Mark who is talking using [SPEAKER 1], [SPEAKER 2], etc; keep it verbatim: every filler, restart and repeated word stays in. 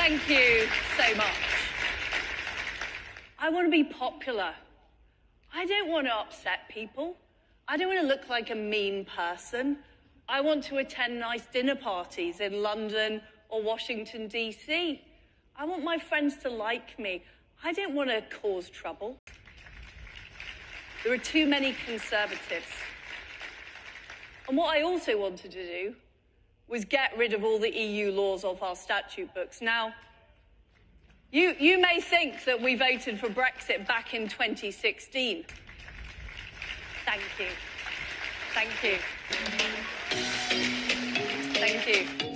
[SPEAKER 1] Thank you so much. I want to be popular. I don't want to upset people. I don't want to look like a mean person. I want to attend nice dinner parties in London or Washington, D C. I want my friends to like me. I don't want to cause trouble. There are too many conservatives. And what I also wanted to do was get rid of all the E U laws off our statute books. Now, you, you may think that we voted for Brexit back in twenty sixteen. Thank you. Thank you. Thank you.